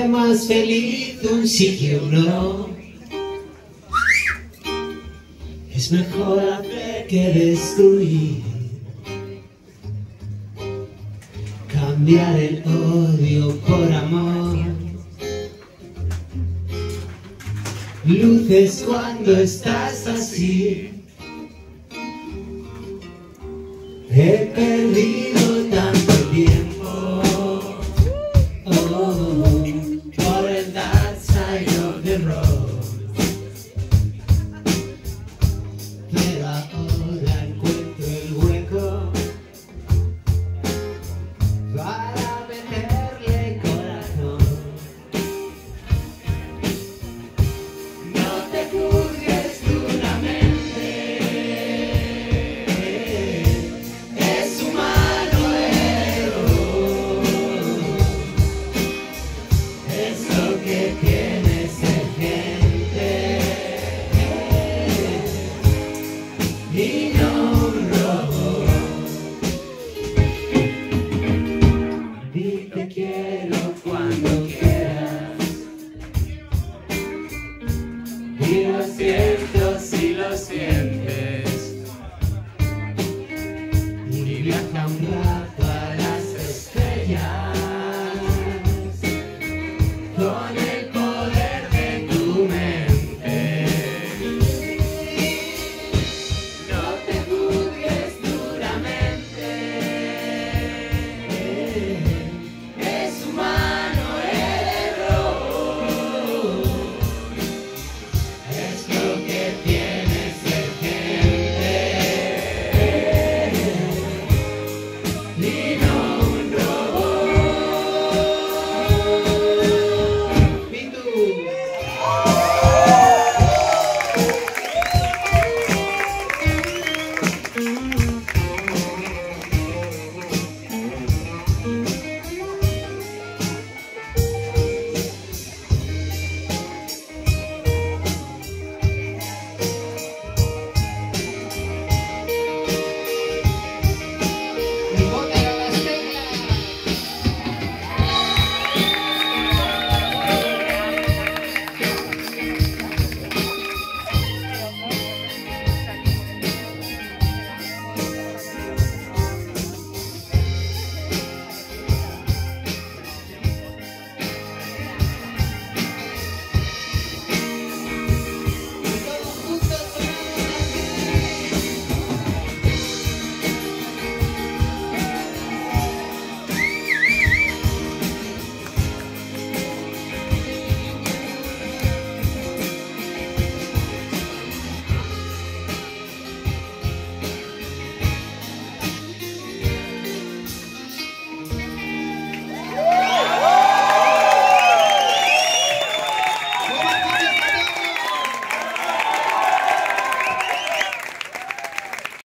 hace más feliz un sí que un no. Es mejor hacer que destruir. Cambiar el odio por amor. Luces cuando estás así. He perdido tanto tiempo por el dark side of the road. Pero ahora encuentro el hueco para meterle corazón. No te juzgues duramente, es humano el error, es lo que tiene ser gente y no un robot. Di te quiero cuando quieras, y lo siento si lo sientes, y viaja un rato a las estrellas con el poder de tu mente. No te juzgues duramente, es humano el error, es lo que tiene ser gente y no un robot. ¡Pitu!